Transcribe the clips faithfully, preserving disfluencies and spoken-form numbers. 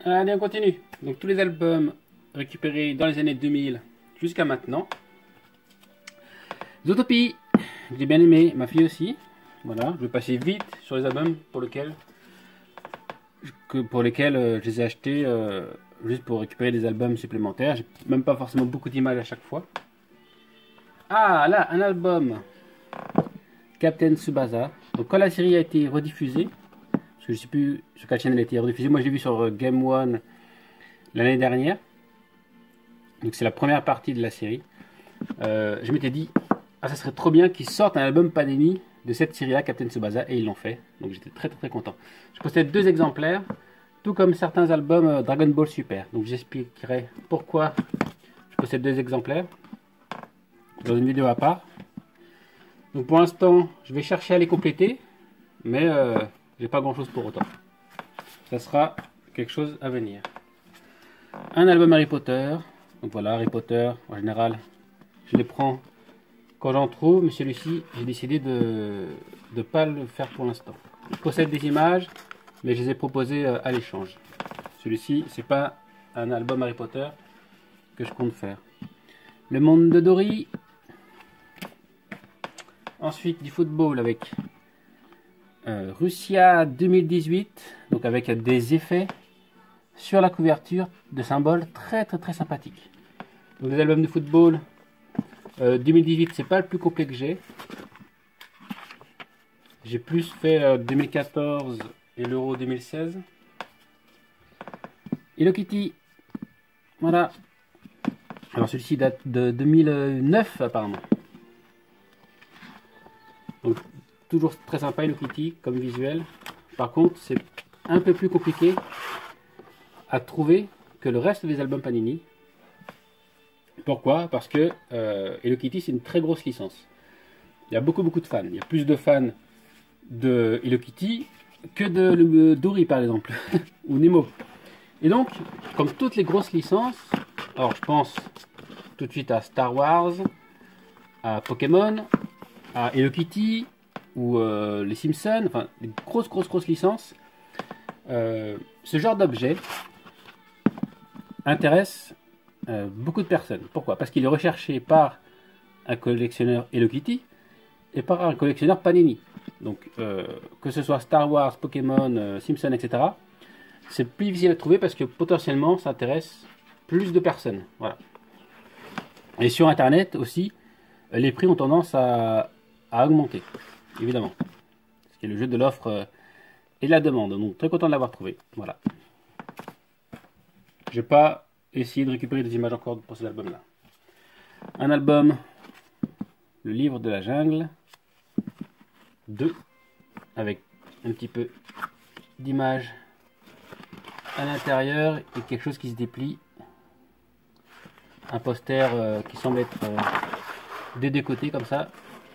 Allez, on continue. Donc tous les albums récupérés dans les années deux mille jusqu'à maintenant. Zootopie, j'ai bien aimé, ma fille aussi. Voilà, je vais passer vite sur les albums pour lesquels, que, pour lesquels euh, je les ai achetés euh, juste pour récupérer des albums supplémentaires. J'ai même pas forcément beaucoup d'images à chaque fois. Ah, là, un album Captain Tsubasa. Donc quand la série a été rediffusée, parce que je sais plus sur quelle chaîne elle a été rediffusée, moi je l'ai vu sur euh, Game One l'année dernière. Donc c'est la première partie de la série. Euh, je m'étais dit, ah ça serait trop bien qu'ils sortent un album Panini de cette série-là, Captain Tsubasa, et ils l'ont fait. Donc j'étais très, très très content. Je possède deux exemplaires, tout comme certains albums euh, Dragon Ball Super. Donc j'expliquerai pourquoi je possède deux exemplaires dans une vidéo à part. Donc pour l'instant, je vais chercher à les compléter, mais euh, j'ai pas grand chose pour autant. Ça sera quelque chose à venir. Un album Harry Potter. Donc voilà, Harry Potter, en général, je les prends quand j'en trouve, mais celui-ci, j'ai décidé de ne pas le faire pour l'instant. Je possède des images, mais je les ai proposées à l'échange. Celui-ci, c'est pas un album Harry Potter que je compte faire. Le monde de Dory. Ensuite, du football avec euh, Russia deux mille dix-huit, donc avec des effets sur la couverture de symboles très très très sympathiques. Donc les albums de football euh, deux mille dix-huit, c'est pas le plus complet que j'ai. J'ai plus fait euh, deux mille quatorze et l'Euro deux mille seize. Hello Kitty, voilà. Alors celui-ci date de deux mille neuf apparemment. Donc toujours très sympa Hello Kitty comme visuel. Par contre, c'est un peu plus compliqué à trouver que le reste des albums Panini. Pourquoi? Parce que euh, Hello Kitty, c'est une très grosse licence. Il y a beaucoup beaucoup de fans. Il y a plus de fans de Hello Kitty que de, de Dory par exemple, ou Nemo. Et donc, comme toutes les grosses licences, alors je pense tout de suite à Star Wars, à Pokémon, à Hello Kitty, ou euh, les Simpsons, enfin des grosses grosses grosses licences, euh, ce genre d'objet intéresse euh, beaucoup de personnes. Pourquoi? Parce qu'il est recherché par un collectionneur Hello Kitty et par un collectionneur Panini. Donc euh, que ce soit Star Wars, Pokémon, euh, Simpsons, et cetera, c'est plus difficile à trouver parce que potentiellement ça intéresse plus de personnes. Voilà. Et sur Internet aussi, les prix ont tendance à, à augmenter, évidemment. Ce qui est le jeu de l'offre euh, et de la demande. Donc très content de l'avoir trouvé. Voilà. Je vais pas essayer de récupérer des images encore pour cet album-là. Un album, le livre de la jungle, deux, avec un petit peu d'images à l'intérieur et quelque chose qui se déplie. Un poster euh, qui semble être euh, des deux côtés comme ça.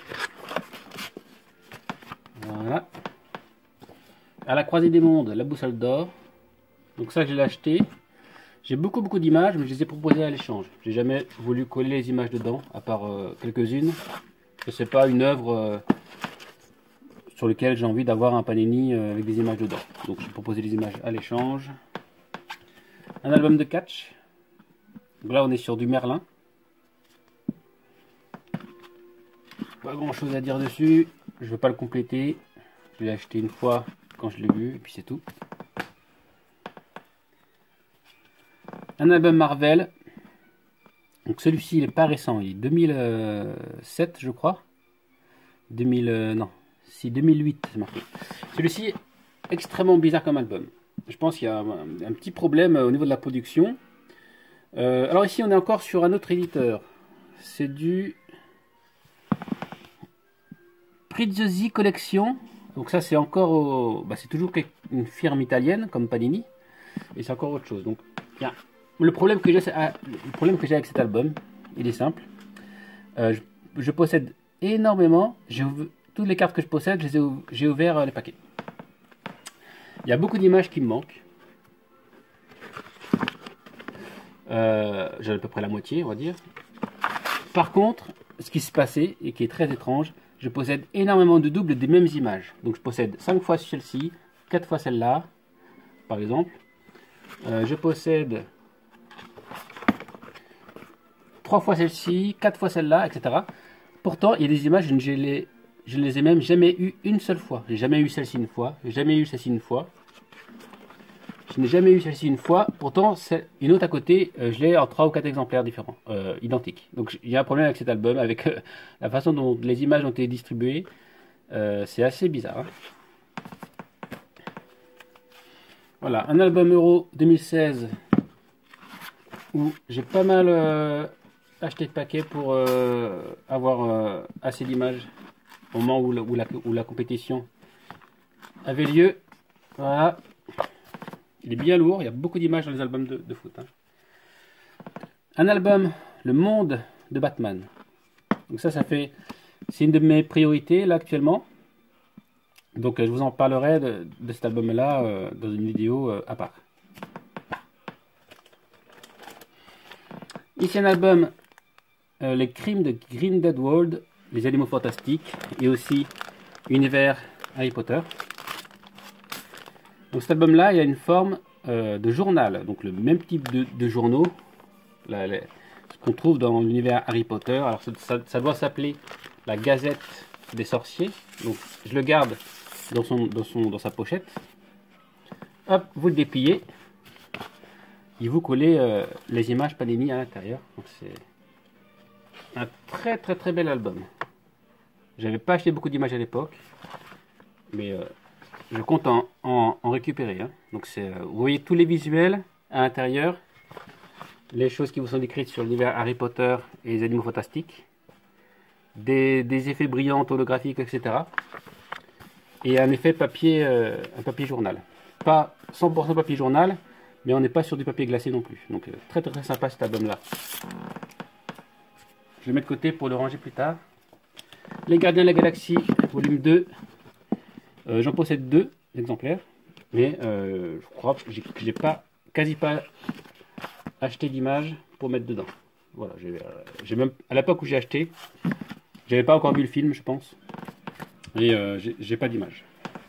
Voilà. À la croisée des mondes, la boussole d'or. Donc ça, je l'ai acheté. J'ai beaucoup beaucoup d'images, mais je les ai proposées à l'échange. J'ai jamais voulu coller les images dedans, à part euh, quelques-unes. Ce n'est pas une œuvre euh, sur laquelle j'ai envie d'avoir un Panini euh, avec des images dedans. Donc j'ai proposé les images à l'échange. Un album de catch. Donc là on est sur du Merlin. Pas grand chose à dire dessus. Je ne vais pas le compléter. Je l'ai acheté une fois quand je l'ai vu, et puis c'est tout. Un album Marvel. Donc celui-ci il est pas récent, il est deux mille sept je crois. deux mille euh, non, si deux mille huit c'est marqué. Celui-ci est extrêmement bizarre comme album. Je pense qu'il y a un, un petit problème au niveau de la production. Euh, alors ici on est encore sur un autre éditeur. C'est du Preziosi Collection. Donc ça c'est encore au... bah, c'est toujours une firme italienne comme Panini. Et c'est encore autre chose. Donc bien. Le problème que j'ai le problème que j'ai avec cet album, il est simple. Euh, je, je possède énormément. Toutes les cartes que je possède, j'ai ouvert euh, les paquets. Il y a beaucoup d'images qui me manquent. Euh, j'ai à peu près la moitié, on va dire. Par contre, ce qui se passait et qui est très étrange, je possède énormément de doubles des mêmes images. Donc je possède cinq fois celle-ci, quatre fois celle-là, par exemple. Euh, je possède trois fois celle-ci, quatre fois celle-là, et cetera. Pourtant, il y a des images, je ne les, je ne les ai même jamais eues une seule fois. J'ai jamais eu celle-ci une fois, j'ai jamais eu celle-ci une fois. Je n'ai jamais eu celle-ci une fois. Pourtant, une autre à côté, euh, je l'ai en trois ou quatre exemplaires différents, euh, identiques. Donc, il y a un problème avec cet album, avec euh, la façon dont les images ont été distribuées. Euh, C'est assez bizarre. Hein. Voilà, un album Euro deux mille seize où j'ai pas mal euh, acheté de paquets pour euh, avoir euh, assez d'images au moment où, le, où, la, où la compétition avait lieu. Voilà. Il est bien lourd, il y a beaucoup d'images dans les albums de, de foot. Hein. Un album, Le Monde de Batman. Donc ça, ça fait, c'est une de mes priorités là actuellement. Donc je vous en parlerai de, de cet album-là euh, dans une vidéo euh, à part. Ici un album, euh, Les Crimes de Grindelwald, Les Animaux Fantastiques, et aussi Univers Harry Potter. Donc cet album-là, il a une forme euh, de journal, donc le même type de, de journaux, là, les, ce qu'on trouve dans l'univers Harry Potter. Alors ça, ça, ça doit s'appeler la Gazette des Sorciers. Donc je le garde dans, son, dans, son, dans sa pochette. Hop, vous le dépliez. Et vous collez euh, les images Panini à l'intérieur. Donc c'est un très très très bel album. J'avais pas acheté beaucoup d'images à l'époque, mais euh, je compte en, en, en récupérer. Hein. Donc c'est, euh, vous voyez tous les visuels à l'intérieur, les choses qui vous sont décrites sur l'univers Harry Potter et les Animaux Fantastiques, des, des effets brillants holographiques, et cetera. Et un effet papier, euh, un papier journal. Pas cent pour cent papier journal, mais on n'est pas sur du papier glacé non plus. Donc euh, très très très sympa cet album là. Je le mets de côté pour le ranger plus tard. Les Gardiens de la Galaxie, volume deux. Euh, J'en possède deux exemplaires, mais euh, je crois que j'ai pas, quasi pas acheté d'images pour mettre dedans. Voilà, j'ai même à l'époque où j'ai acheté, j'avais pas encore vu le film, je pense, et euh, j'ai pas d'image.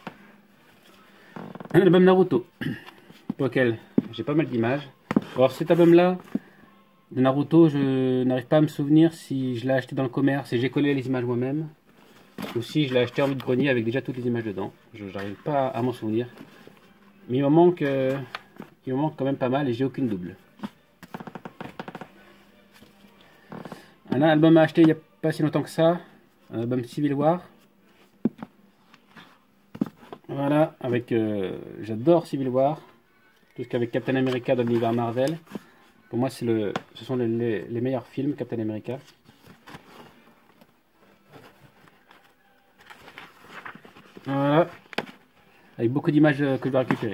Un album Naruto, pour lequel j'ai pas mal d'images. Alors cet album-là de Naruto, je n'arrive pas à me souvenir si je l'ai acheté dans le commerce et j'ai collé les images moi-même, ou si je l'ai acheté en vide-grenier avec déjà toutes les images dedans. Je n'arrive pas à m'en souvenir. Mais il me manque, euh, il me manque quand même pas mal et j'ai aucune double. Un album à acheter il n'y a pas si longtemps que ça, un album Civil War. Voilà, avec, euh, j'adore Civil War, tout ce qu'avec Captain America dans l'univers Marvel. Pour moi, c'est le, ce sont les, les, les meilleurs films, Captain America. Voilà, avec beaucoup d'images que je vais récupérer.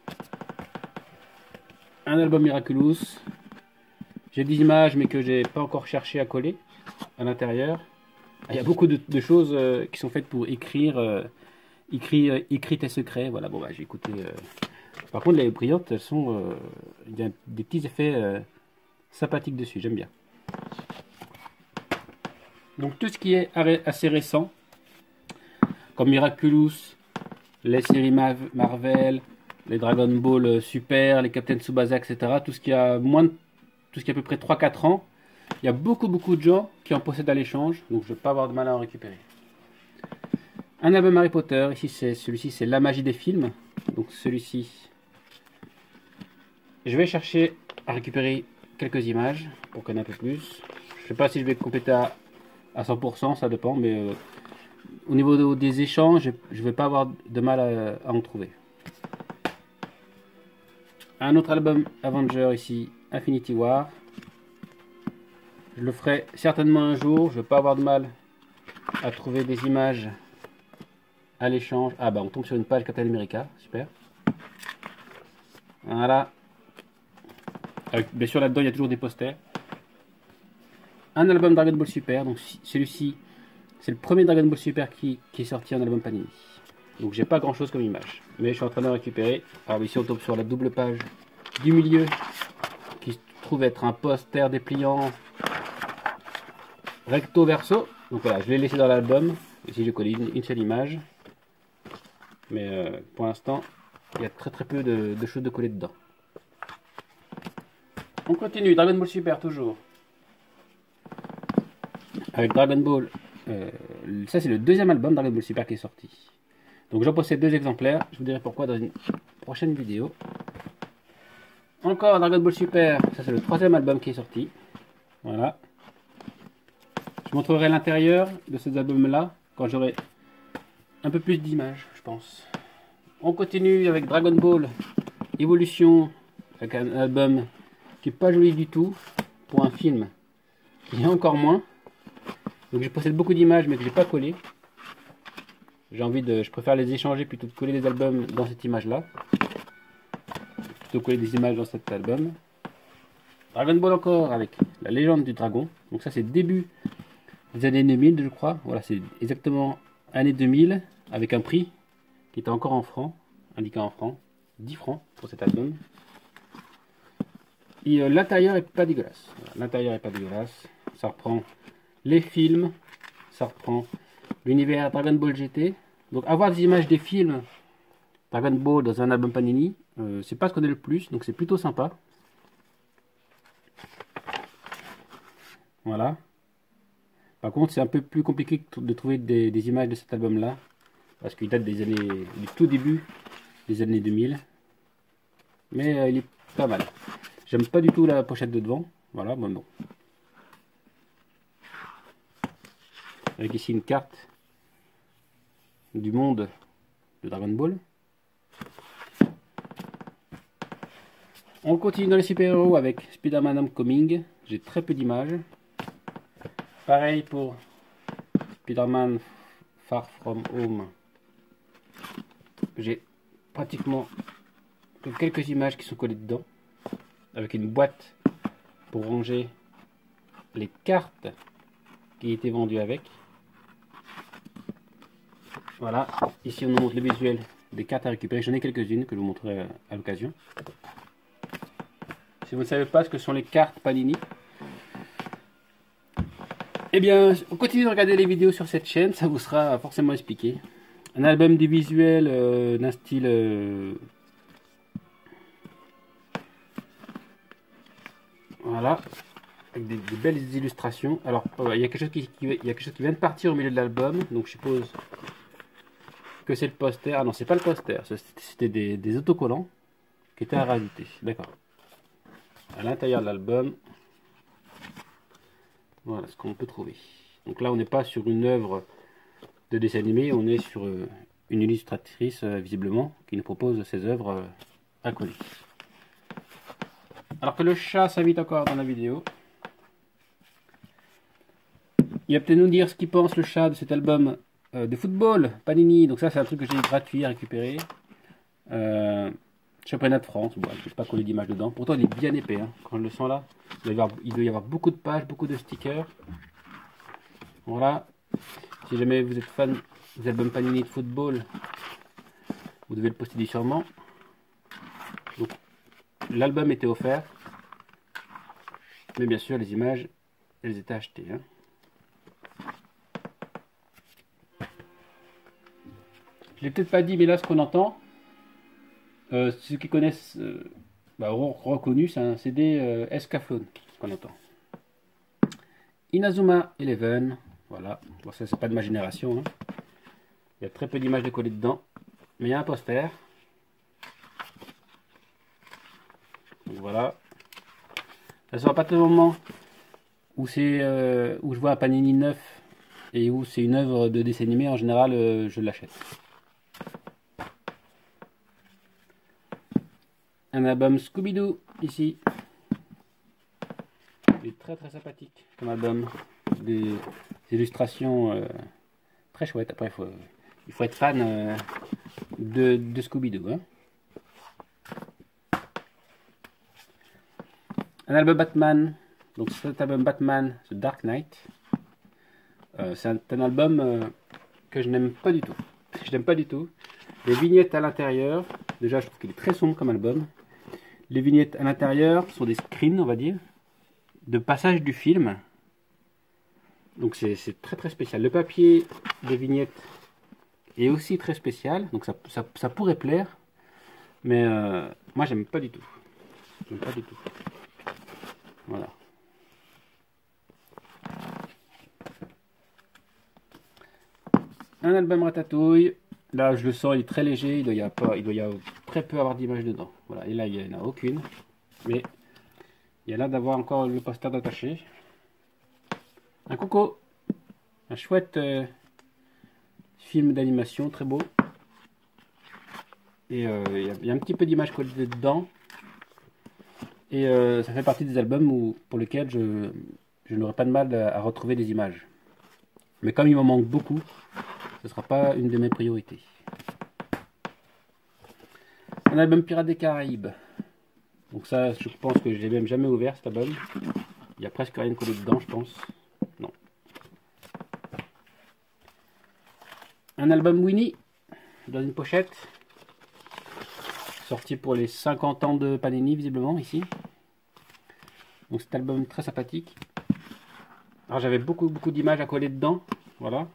Un album Miraculous. J'ai des images, mais que j'ai pas encore cherché à coller à l'intérieur. Il y a beaucoup de, de choses euh, qui sont faites pour écrire, euh, écrire, euh, écrire tes secrets. Voilà, bon, bah, j'ai écouté. Euh... Par contre, les brillantes, elles sont, euh, il y a des petits effets euh, sympathiques dessus. J'aime bien. Donc tout ce qui est assez récent, comme Miraculous, les séries Marvel, les Dragon Ball Super, les Captain Tsubasa, et cetera. Tout ce qui a moins de, tout ce qui a à peu près trois quatre ans, il y a beaucoup beaucoup de gens qui en possèdent à l'échange, donc je ne vais pas avoir de mal à en récupérer. Un album Harry Potter, ici c'est celui-ci, c'est La Magie des films, donc celui-ci. Je vais chercher à récupérer quelques images pour connaître un peu plus. Je ne sais pas si je vais compléter à, à cent pour cent, ça dépend, mais euh, au niveau de, des échanges, je ne vais pas avoir de mal à, à en trouver. Un autre album Avenger ici, Infinity War. Je le ferai certainement un jour, je ne vais pas avoir de mal à trouver des images à l'échange. Ah bah on tombe sur une page Captain America, super. Voilà. Avec, bien sûr là-dedans il y a toujours des posters. Un album Dragon Ball Super, donc celui-ci c'est le premier Dragon Ball Super qui, qui est sorti en album Panini. Donc j'ai pas grand chose comme image, mais je suis en train de le récupérer. Alors ici on tombe sur la double page du milieu qui se trouve être un poster dépliant recto verso. Donc voilà, je l'ai laissé dans l'album. Ici j'ai collé une, une seule image, mais euh, pour l'instant il y a très très peu de, de choses de coller dedans. On continue, Dragon Ball Super toujours. Avec Dragon Ball, euh, ça c'est le deuxième album Dragon Ball Super qui est sorti. Donc j'en possède deux exemplaires, je vous dirai pourquoi dans une prochaine vidéo. Encore Dragon Ball Super, ça c'est le troisième album qui est sorti. Voilà. Je montrerai l'intérieur de ces albums là quand j'aurai un peu plus d'images, je pense. On continue avec Dragon Ball Evolution, avec un album qui est pas joli du tout pour un film qui est encore moins. Donc je possède beaucoup d'images mais que j'ai pas collé. J'ai envie de, je préfère les échanger plutôt que de coller les albums dans cette image là. Plutôt que coller des images dans cet album. Dragon Ball encore avec la légende du dragon. Donc ça c'est début des années deux mille je crois. Voilà, c'est exactement année deux mille avec un prix qui était encore en francs, indiqué en francs, dix francs pour cet album. Et euh, l'intérieur est pas dégueulasse. Voilà, l'intérieur est pas dégueulasse. Ça reprend les films, ça reprend l'univers Dragon Ball G T. Donc avoir des images des films Dragon Ball dans un album Panini, euh, c'est pas ce qu'on est le plus, donc c'est plutôt sympa. Voilà. Par contre, c'est un peu plus compliqué de trouver des, des images de cet album-là, parce qu'il date des années, du tout début des années deux mille. Mais euh, il est pas mal. J'aime pas du tout la pochette de devant. Voilà, bon, bon. Avec ici une carte du monde de Dragon Ball. On continue dans les super-héros avec Spider-Man Homecoming. J'ai très peu d'images. Pareil pour Spider-Man Far From Home. J'ai pratiquement que quelques images qui sont collées dedans. Avec une boîte pour ranger les cartes qui étaient vendues avec. Voilà, ici on nous montre le visuel des cartes à récupérer. J'en ai quelques-unes que je vous montrerai à l'occasion. Si vous ne savez pas ce que sont les cartes Panini, eh bien, on continue de regarder les vidéos sur cette chaîne, ça vous sera forcément expliqué. Un album du visuel euh, d'un style... Euh, voilà, avec des, des belles illustrations. Alors, euh, il y a quelque chose qui, qui, il y a quelque chose qui vient de partir au milieu de l'album, donc je suppose que c'est le poster. Ah non, c'est pas le poster, c'était des, des autocollants qui étaient à rajouter. D'accord. À l'intérieur de l'album, voilà ce qu'on peut trouver. Donc là, on n'est pas sur une œuvre de dessin animé, on est sur euh, une illustratrice, euh, visiblement, qui nous propose ses œuvres euh, à coller. Alors que le chat s'invite encore dans la vidéo. Il va peut-être nous dire ce qu'il pense, le chat, de cet album euh, de football, Panini. Donc ça, c'est un truc que j'ai gratuit à récupérer. Euh, Championnat de France, bon, je ne vais pas coller d'image dedans. Pourtant, il est bien épais. Hein. Quand je le sens là, il doit, y avoir, il doit y avoir beaucoup de pages, beaucoup de stickers. Voilà. Si jamais vous êtes fan des albums Panini de football, vous devez le posséder sûrement. Donc, l'album était offert. Mais bien sûr, les images, elles étaient achetées. Hein. Je l'ai peut-être pas dit, mais là, ce qu'on entend, euh, ceux qui connaissent, euh, bah, auront reconnu, c'est un C D euh, Escaflowne qu'on entend. Inazuma Eleven, voilà. Bon, ça, c'est pas de ma génération. Hein. Il y a très peu d'images de collées dedans, mais il y a un poster. Donc voilà. Ça sera pas tout le moment où c'est euh, où je vois un Panini neuf et où c'est une œuvre de dessin animé. En général, euh, je l'achète. Un album Scooby-Doo ici. Il est très très sympathique comme album. Des, des illustrations euh, très chouettes. Après, il faut, il faut être fan euh, de, de Scooby-Doo. Hein. Un album Batman. Donc cet album Batman, The Dark Knight. Euh, c'est un, un album euh, que je n'aime pas du tout. Je n'aime pas du tout. Les vignettes à l'intérieur. Déjà, je trouve qu'il est très sombre comme album. Les vignettes à l'intérieur sont des screens, on va dire, de passage du film. Donc c'est très très spécial. Le papier des vignettes est aussi très spécial. Donc ça, ça, ça pourrait plaire. Mais euh, moi j'aime pas du tout. J'aime pas du tout. Voilà. Un album Ratatouille. Là, je le sens, il est très léger. Il doit y avoir, pas, il doit y avoir très peu avoir d'images dedans. Voilà. Et là, il n'y en a aucune. Mais il y a là d'avoir encore le poster d'attaché. Un Coco. Un chouette euh, film d'animation, très beau. Et euh, il y, y a un petit peu d'images collées dedans. Et euh, ça fait partie des albums où, pour lesquels je, je n'aurai pas de mal à, à retrouver des images. Mais comme il m'en manque beaucoup, ce ne sera pas une de mes priorités. Un album Pirates des Caraïbes. Donc ça, je pense que je l'ai même jamais ouvert, cet album. Il y a presque rien collé dedans, je pense. Non. Un album Winnie, dans une pochette. Sorti pour les cinquante ans de Panini, visiblement, ici. Donc cet album très sympathique. Alors j'avais beaucoup, beaucoup d'images à coller dedans. Voilà.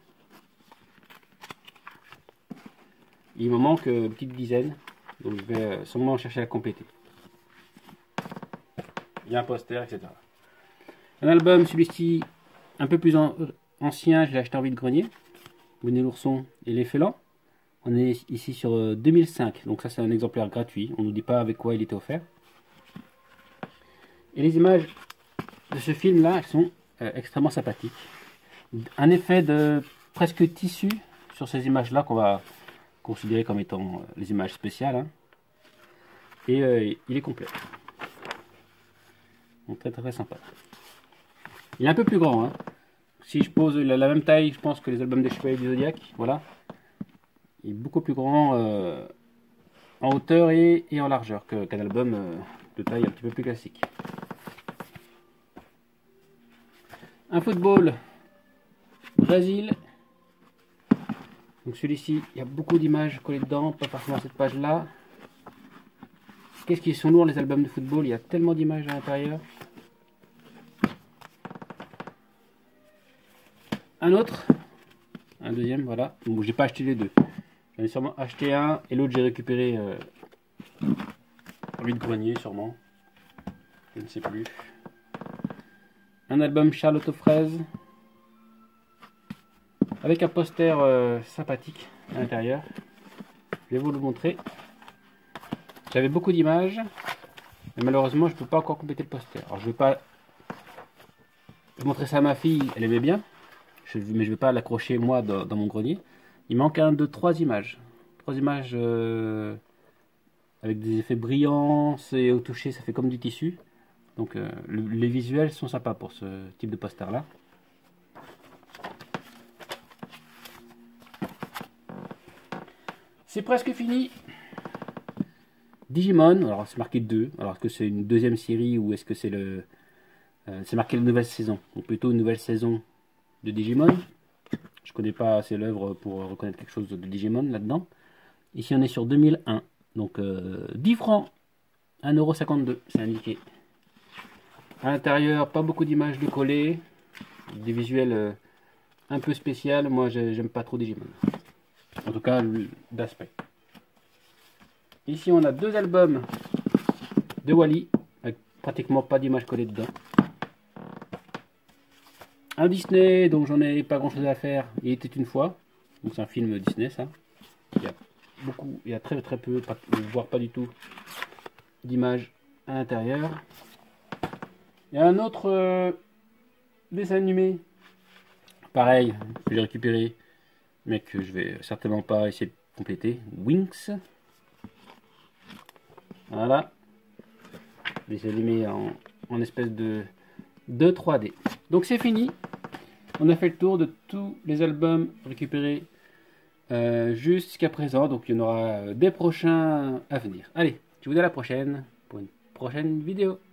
Il me manque une petite dizaine. Donc je vais sûrement chercher à compléter. Il y a un poster, et cetera. Un album, celui-ci, un peu plus en, ancien, je l'ai acheté en vide-grenier. Winnie l'ourson et les félins. On est ici sur deux mille cinq, donc ça c'est un exemplaire gratuit. On ne nous dit pas avec quoi il était offert. Et les images de ce film-là, elles sont euh, extrêmement sympathiques. Un effet de presque tissu sur ces images-là qu'on va considérer comme étant euh, les images spéciales. Hein. Et euh, il est complet. Donc très très, très sympa. Il est un peu plus grand. Hein. Si je pose la, la même taille, je pense que les albums des Chevaliers du Zodiaque, voilà. Il est beaucoup plus grand euh, en hauteur et, et en largeur qu'un qu album euh, de taille un petit peu plus classique. Un football Brésil. Donc celui-ci, il y a beaucoup d'images collées dedans, pas forcément cette page-là. Qu'est-ce qu'ils sont lourds les albums de football, il y a tellement d'images à l'intérieur. Un autre, un deuxième, voilà. Bon, j'ai pas acheté les deux. J'en ai sûrement acheté un et l'autre j'ai récupéré euh, en vide-grenier sûrement. Je ne sais plus. Un album Charlotte aux fraises. Avec un poster euh, sympathique à l'intérieur. Je vais vous le montrer. J'avais beaucoup d'images. Mais malheureusement je ne peux pas encore compléter le poster. Alors je vais pas montrer ça à ma fille, elle aimait bien. Je, mais je ne vais pas l'accrocher moi dans, dans mon grenier. Il manque un, deux, trois images. Trois images euh, avec des effets brillants, c'est au toucher, ça fait comme du tissu. Donc euh, le, les visuels sont sympas pour ce type de poster là. C'est presque fini. Digimon, alors c'est marqué deux. Alors est-ce que c'est une deuxième série ou est-ce que c'est le... Euh, c'est marqué la nouvelle saison. Donc plutôt une nouvelle saison de Digimon. Je connais pas assez l'œuvre pour reconnaître quelque chose de Digimon là-dedans. Ici on est sur deux mille un. Donc euh, dix francs. un euro cinquante-deux, c'est indiqué. À l'intérieur, pas beaucoup d'images de collées. Des visuels euh, un peu spéciaux. Moi j'aime pas trop Digimon. En tout cas d'aspect. Ici on a deux albums de Wall-E. Avec pratiquement pas d'images collées dedans. Un Disney, donc j'en ai pas grand chose à faire. Il était une fois. Donc c'est un film Disney ça. Il y a beaucoup, il y a très très peu, pas, voire pas du tout d'images à l'intérieur. Il y a un autre euh, dessin animé. Pareil, je l'ai récupéré. Mais que je vais certainement pas essayer de compléter. Winx. Voilà. Dessin animé en, en espèce de, de trois D. Donc c'est fini. On a fait le tour de tous les albums récupérés euh, jusqu'à présent. Donc il y en aura des prochains à venir. Allez, je vous dis à la prochaine pour une prochaine vidéo.